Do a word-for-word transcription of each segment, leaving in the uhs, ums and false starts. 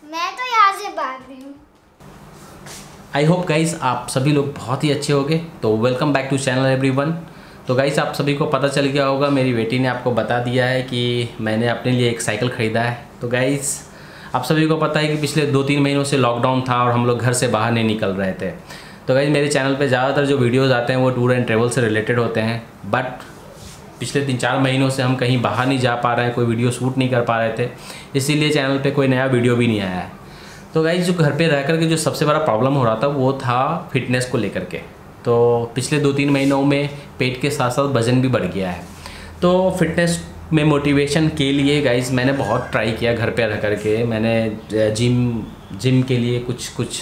मैं तो यहाँ से भाग रही हूँ। आई होप गाइस आप सभी लोग बहुत ही अच्छे होंगे। तो welcome back to channel everyone. तो गाइस आप सभी को पता चल गया होगा, मेरी बेटी ने आपको बता दिया है कि मैंने अपने लिए एक साइकिल ख़रीदा है। तो गाइस आप सभी को पता है कि पिछले दो तीन महीनों से लॉकडाउन था और हम लोग घर से बाहर नहीं निकल रहे थे। तो गाइस मेरे चैनल पे ज़्यादातर जो वीडियोज़ आते हैं वो टूर एंड ट्रेवल से रिलेटेड होते हैं, बट पिछले तीन चार महीनों से हम कहीं बाहर नहीं जा पा रहे हैं, कोई वीडियो शूट नहीं कर पा रहे थे, इसीलिए चैनल पे कोई नया वीडियो भी नहीं आया है। तो गाइस जो घर पे रह कर के जो सबसे बड़ा प्रॉब्लम हो रहा था वो था फिटनेस को लेकर के। तो पिछले दो तीन महीनों में पेट के साथ साथ वज़न भी बढ़ गया है। तो फिटनेस में मोटिवेशन के लिए गाइस मैंने बहुत ट्राई किया घर पे रह कर के। मैंने जिम जिम के लिए कुछ कुछ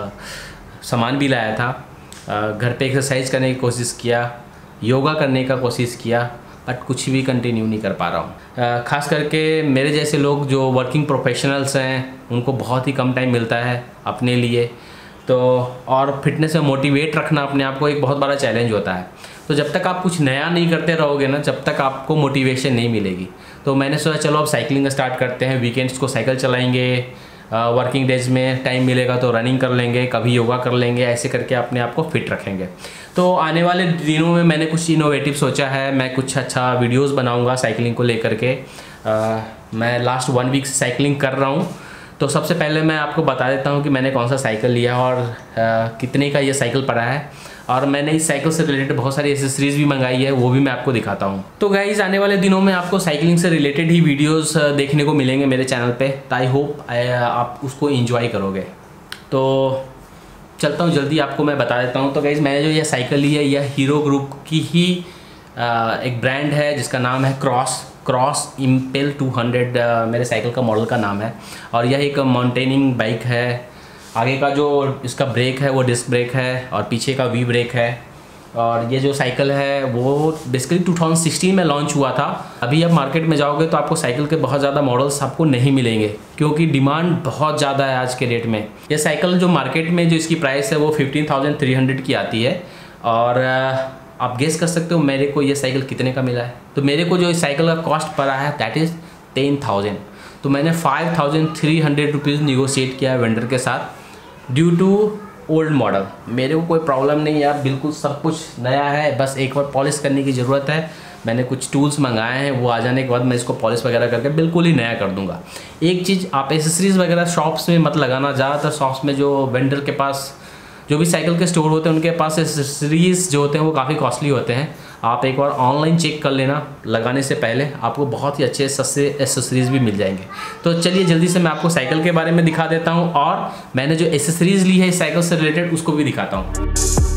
सामान भी लाया था, घर पे एक्सरसाइज करने की कोशिश किया, योगा करने का कोशिश किया, बट कुछ भी कंटिन्यू नहीं कर पा रहा हूँ। ख़ास करके मेरे जैसे लोग जो वर्किंग प्रोफेशनल्स हैं उनको बहुत ही कम टाइम मिलता है अपने लिए। तो और फिटनेस में मोटिवेट रखना अपने आप को एक बहुत बड़ा चैलेंज होता है। तो जब तक आप कुछ नया नहीं करते रहोगे ना, जब तक आपको मोटिवेशन नहीं मिलेगी। तो मैंने सोचा चलो अब साइकिलिंग स्टार्ट करते हैं, वीकेंड्स को साइकिल चलाएंगे, वर्किंग डेज में टाइम मिलेगा तो रनिंग कर लेंगे, कभी योगा कर लेंगे, ऐसे करके अपने आप को फिट रखेंगे। तो आने वाले दिनों में मैंने कुछ इनोवेटिव सोचा है, मैं कुछ अच्छा वीडियोस बनाऊंगा साइकिलिंग को लेकर के। आ, मैं लास्ट वन वीक से साइकिलिंग कर रहा हूं। तो सबसे पहले मैं आपको बता देता हूं कि मैंने कौन सा साइकिल लिया और आ, कितने का ये साइकिल पड़ा है, और मैंने इस साइकिल से रिलेटेड बहुत सारी एसेसरीज भी मंगाई है, वो भी मैं आपको दिखाता हूँ। तो गाइज आने वाले दिनों में आपको साइकिलिंग से रिलेटेड ही वीडियोस देखने को मिलेंगे मेरे चैनल पे। तो आई होप आप उसको एंजॉय करोगे। तो चलता हूँ जल्दी, आपको मैं बता देता हूँ। तो गाइज मैंने जो ये साइकिल ली है यह हीरो ग्रुप की ही एक ब्रांड है जिसका नाम है cross cross impel two hundred मेरे साइकिल का मॉडल का नाम है। और यह एक माउंटेनिंग बाइक है। आगे का जो इसका ब्रेक है वो डिस्क ब्रेक है और पीछे का वी ब्रेक है। और ये जो साइकिल है वो बेसिकली टू थाउजेंड सिक्सटीन में लॉन्च हुआ था। अभी आप मार्केट में जाओगे तो आपको साइकिल के बहुत ज़्यादा मॉडल्स आपको नहीं मिलेंगे, क्योंकि डिमांड बहुत ज़्यादा है आज के डेट में। ये साइकिल जो मार्केट में जो इसकी प्राइस है वो फिफ्टीन थाउजेंड थ्री हंड्रेड की आती है। और आप गेस कर सकते हो मेरे को ये साइकिल कितने का मिला है। तो मेरे को जो इस साइकिल का कॉस्ट पड़ा है दैट इज़ टेन थाउजेंड। तो मैंने five thousand three hundred rupees negotiate किया है वेंडर के साथ, ड्यू टू ओल्ड मॉडल। मेरे को कोई प्रॉब्लम नहीं यार, बिल्कुल सब कुछ नया है, बस एक बार पॉलिश करने की ज़रूरत है। मैंने कुछ टूल्स मंगाए हैं, वो आ जाने के बाद मैं इसको पॉलिश वगैरह करके बिल्कुल ही नया कर दूंगा। एक चीज़, आप एसेसरीज़ वगैरह शॉप्स में मत लगाना। ज़्यादातर शॉप्स में जो वेंडर के पास जो भी साइकिल के स्टोर होते हैं उनके पास एसेसरीज़ जो होते हैं वो काफ़ी कॉस्टली होते हैं। आप एक बार ऑनलाइन चेक कर लेना, लगाने से पहले आपको बहुत ही अच्छे सस्ते एसेसरीज़ भी मिल जाएंगे। तो चलिए जल्दी से मैं आपको साइकिल के बारे में दिखा देता हूँ, और मैंने जो एसेसरीज़ ली है इस साइकिल से रिलेटेड उसको भी दिखाता हूँ।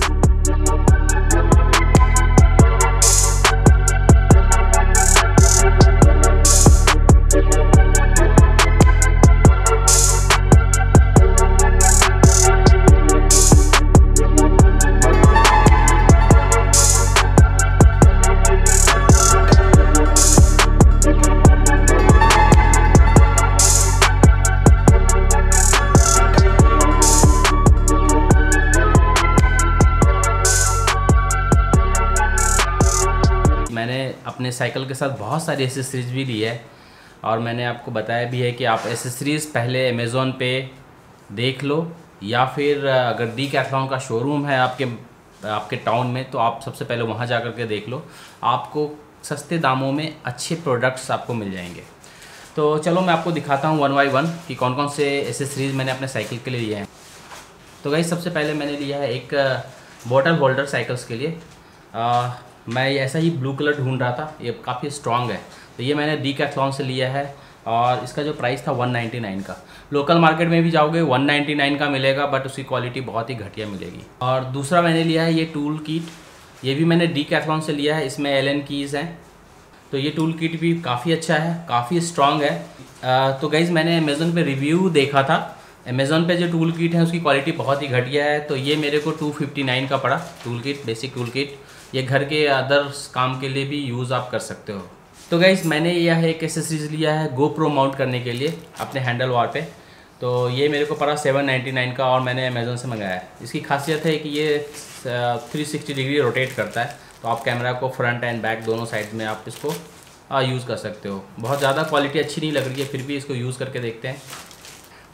मैंने अपने साइकिल के साथ बहुत सारी एसेसरीज भी ली है, और मैंने आपको बताया भी है कि आप एसेसरीज़ पहले अमेज़ॉन पे देख लो, या फिर अगर डीकैथलॉन का शोरूम है आपके आपके टाउन में तो आप सबसे पहले वहाँ जा कर के देख लो। आपको सस्ते दामों में अच्छे प्रोडक्ट्स आपको मिल जाएंगे। तो चलो मैं आपको दिखाता हूँ वन बाई वन कि कौन कौन से एसेसरीज़ मैंने अपने साइकिल के लिए लिए हैं। तो गाइस सबसे पहले मैंने लिया है एक बॉटल होल्डर साइकिल्स के लिए। आ, मैं ऐसा ही ब्लू कलर ढूंढ रहा था, ये काफ़ी स्ट्रॉन्ग है, तो ये मैंने डीकैथलॉन से लिया है, और इसका जो प्राइस था वन नाइन्टी नाइन का। लोकल मार्केट में भी जाओगे वन नाइन्टी नाइन का मिलेगा, बट उसकी क्वालिटी बहुत ही घटिया मिलेगी। और दूसरा मैंने लिया है ये टूल किट, ये भी मैंने डीकैथलॉन से लिया है, इसमें एलन कीज़ हैं। तो ये टूल किट भी काफ़ी अच्छा है, काफ़ी स्ट्रॉन्ग है। आ, तो गाइज़ मैंने अमेज़न पे रिव्यू देखा था, अमेज़न पे जो टूल किट है उसकी क्वालिटी बहुत ही घटिया है। तो ये मेरे को टू फिफ्टी नाइन का पड़ा tool kit, basic tool kit. ये घर के अदर्स काम के लिए भी यूज़ आप कर सकते हो। तो गाइस मैंने यह एक एक्सेसरीज लिया है गोप्रो माउंट करने के लिए अपने हैंडल बार पे। तो ये मेरे को पड़ा सेवन नाइन्टी नाइन का, और मैंने अमेज़न से मंगाया है। इसकी खासियत है कि ये थ्री सिक्सटी डिग्री रोटेट करता है, तो आप कैमरा को फ्रंट एंड बैक दोनों साइड में आप इसको यूज़ कर सकते हो। बहुत ज़्यादा क्वालिटी अच्छी नहीं लग रही है, फिर भी इसको यूज़ करके देखते हैं।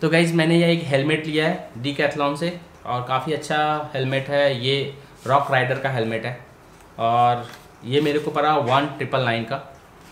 तो गाइज मैंने ये एक हेलमेट लिया है डीकैथलॉन से और काफ़ी अच्छा हेलमेट है। ये रॉक राइडर का हेलमेट है और ये मेरे को पड़ा वन ट्रिपल नाइन का।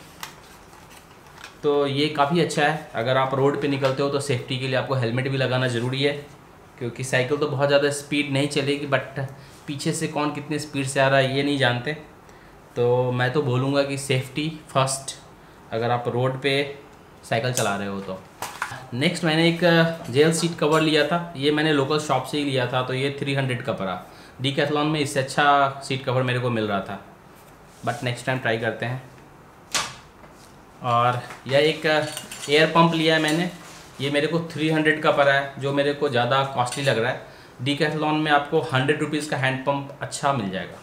तो ये काफ़ी अच्छा है। अगर आप रोड पे निकलते हो तो सेफ्टी के लिए आपको हेलमेट भी लगाना ज़रूरी है, क्योंकि साइकिल तो बहुत ज़्यादा स्पीड नहीं चलेगी, बट पीछे से कौन कितने स्पीड से आ रहा है ये नहीं जानते। तो मैं तो बोलूँगा कि सेफ्टी फर्स्ट अगर आप रोड पे साइकिल चला रहे हो तो। नेक्स्ट मैंने एक जेल सीट कवर लिया था। ये मैंने लोकल शॉप से ही लिया था, तो ये थ्री हंड्रेड का पड़ा। डीकैथलॉन में इससे अच्छा सीट कवर मेरे को मिल रहा था, बट नेक्स्ट टाइम ट्राई करते हैं। और यह एक एयर पंप लिया है मैंने, ये मेरे को थ्री हंड्रेड का पड़ा है, जो मेरे को ज़्यादा कॉस्टली लग रहा है। डीकैथलॉन में आपको हंड्रेड रुपीज़ का हैंड पंप अच्छा मिल जाएगा।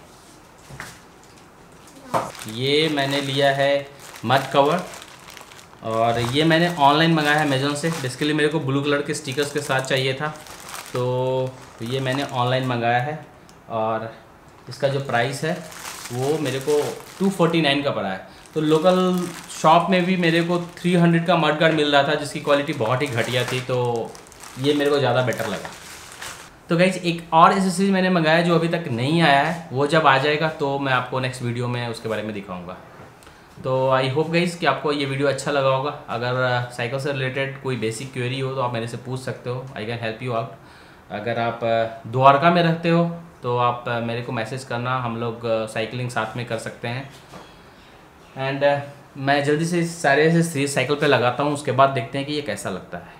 ये मैंने लिया है मड कवर और ये मैंने ऑनलाइन मंगाया है अमेज़न से। बेसिकली मेरे को ब्लू कलर के स्टिकर्स के साथ चाहिए था, तो ये मैंने ऑनलाइन मंगाया है और इसका जो प्राइस है वो मेरे को टू फोर्टी नाइन का पड़ा है। तो लोकल शॉप में भी मेरे को थ्री हंड्रेड का मड गार्ड मिल रहा था, जिसकी क्वालिटी बहुत ही घटिया थी, तो ये मेरे को ज़्यादा बेटर लगा। तो गाइज एक और एसेसरीज मैंने मंगाया जो अभी तक नहीं आया है, वो जब आ जाएगा तो मैं आपको नेक्स्ट वीडियो में उसके बारे में दिखाऊंगा। तो आई होप गाइज कि आपको ये वीडियो अच्छा लगा होगा। अगर साइकिल से रिलेटेड कोई बेसिक क्वेरी हो तो आप मेरे से पूछ सकते हो, I can help you out. अगर आप द्वारका में रहते हो तो आप मेरे को मैसेज करना, हम लोग साइकिलिंग साथ में कर सकते हैं। एंड मैं जल्दी से सारे से साइकिल पे लगाता हूँ, उसके बाद देखते हैं कि ये कैसा लगता है।